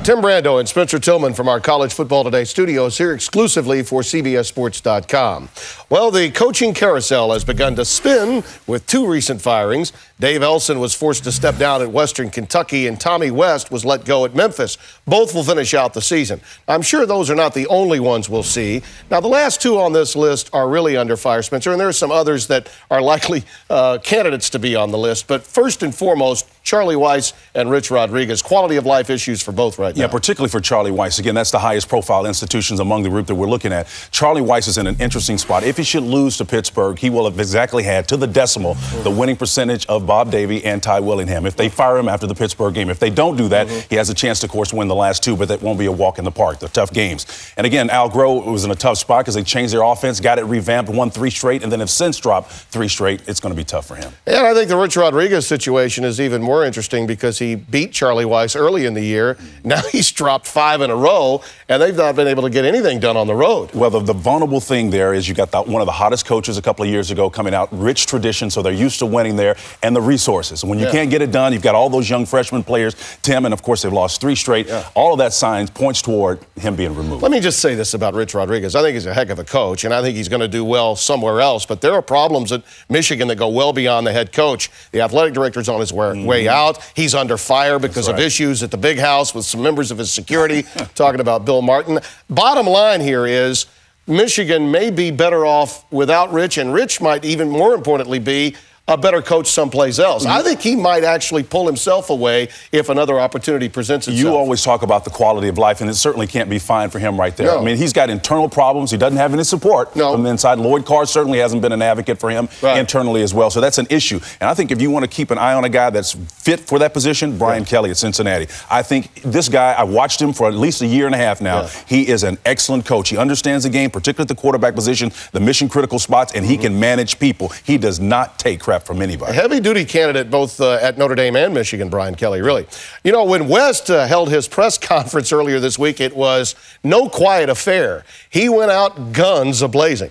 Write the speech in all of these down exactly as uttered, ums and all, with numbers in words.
Tim Brando and Spencer Tillman from our College Football Today studios here exclusively for C B S Sports dot com. Well, the coaching carousel has begun to spin with two recent firings. Dave Elson was forced to step down at Western Kentucky, and Tommy West was let go at Memphis. Both will finish out the season. I'm sure those are not the only ones we'll see. Now, the last two on this list are really under fire, Spencer, and there are some others that are likely uh, candidates to be on the list. But first and foremost, Charlie Weis and Rich Rodriguez. Quality of life issues for both right now. Yeah, particularly for Charlie Weis. Again, that's the highest profile institutions among the group that we're looking at. Charlie Weis is in an interesting spot. If he should lose to Pittsburgh, he will have exactly had, to the decimal, mm-hmm. the winning percentage of Bob Davie and Ty Willingham. If they fire him after the Pittsburgh game, if they don't do that, mm-hmm. he has a chance to, of course, win the last two, but that won't be a walk in the park. They're tough games. And again, Al Groh was in a tough spot because they changed their offense, got it revamped, won three straight, and then have since dropped three straight. It's going to be tough for him. And I think the Rich Rodriguez situation is even more interesting because he beat Charlie Weis early in the year. Now he's dropped five in a row, and they've not been able to get anything done on the road. Well, the, the vulnerable thing there is you got the, one of the hottest coaches a couple of years ago coming out, rich tradition, so they're used to winning there, and the resources. When you yeah. can't get it done, you've got all those young freshman players, Tim, and of course they've lost three straight. Yeah. All of that signs points toward him being removed. Let me just say this about Rich Rodriguez. I think he's a heck of a coach, and I think he's going to do well somewhere else, but there are problems at Michigan that go well beyond the head coach. The athletic director's on his way, mm-hmm. way out. He's under fire because right. of issues at the big house with some members of his security, talking about Bill Martin. Bottom line here is Michigan may be better off without Rich, and Rich might even more importantly be a better coach someplace else. Mm-hmm. I think he might actually pull himself away if another opportunity presents itself. You always talk about the quality of life, and it certainly can't be fine for him right there. No. I mean, he's got internal problems. He doesn't have any support no. from the inside. Lloyd Carr certainly hasn't been an advocate for him right. internally as well, so that's an issue. And I think if you want to keep an eye on a guy that's fit for that position, Brian yeah. Kelly at Cincinnati. I think this guy, I watched him for at least a year and a half now. Yeah. He is an excellent coach. He understands the game, particularly at the quarterback position, the mission-critical spots, and mm-hmm. he can manage people. He does not take crap from anybody. Heavy-duty candidate both uh, at Notre Dame and Michigan, Brian Kelly, really. You know, when West uh, held his press conference earlier this week, it was no quiet affair. He went out guns a-blazing.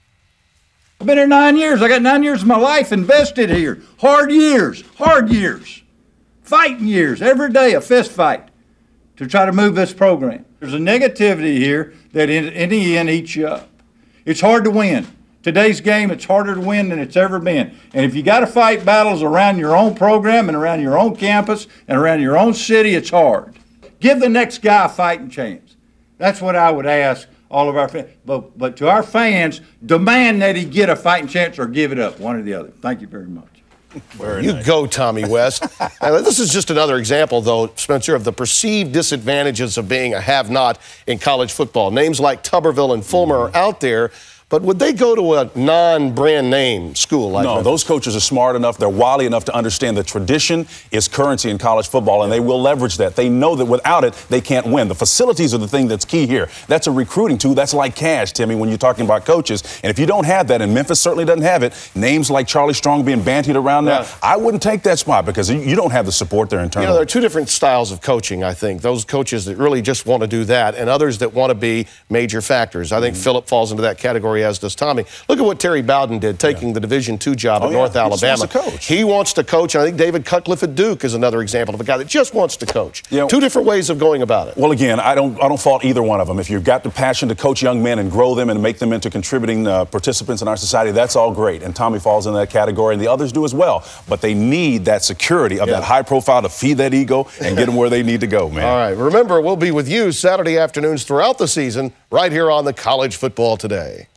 I've been here nine years. I got nine years of my life invested here. Hard years, hard years, fighting years, every day a fist fight to try to move this program. There's a negativity here that in, in the end eats you up. It's hard to win. Today's game, it's harder to win than it's ever been. And if you got to fight battles around your own program and around your own campus and around your own city, it's hard. Give the next guy a fighting chance. That's what I would ask all of our fans. But, but to our fans, demand that he get a fighting chance or give it up, one or the other. Thank you very much. Very you nice. Go, Tommy West. Now, this is just another example, though, Spencer, of the perceived disadvantages of being a have-not in college football. Names like Tuberville and Fulmer mm-hmm. are out there. But would they go to a non-brand name school like that? No, Memphis? Those coaches are smart enough, they're wily enough to understand that tradition is currency in college football, and they will leverage that. They know that without it, they can't win. The facilities are the thing that's key here. That's a recruiting tool. That's like cash, Timmy, when you're talking about coaches. And if you don't have that, and Memphis certainly doesn't have it, names like Charlie Strong being bantied around yeah. there, I wouldn't take that spot because you don't have the support there internally. You know, there are two different styles of coaching, I think. Those coaches that really just want to do that, and others that want to be major factors. I think mm-hmm. Phillip falls into that category, as does Tommy. Look at what Terry Bowden did, taking yeah. the Division two job oh, at yeah. North he Alabama. Just wants to coach. He wants to coach, and I think David Cutcliffe at Duke is another example of a guy that just wants to coach. You know, two different ways of going about it. Well, again, I don't, I don't fault either one of them. If you've got the passion to coach young men and grow them and make them into contributing uh, participants in our society, that's all great. And Tommy falls in that category, and the others do as well. But they need that security of yeah. that high profile to feed that ego and get them where they need to go, man. All right. Remember, we'll be with you Saturday afternoons throughout the season right here on the College Football Today.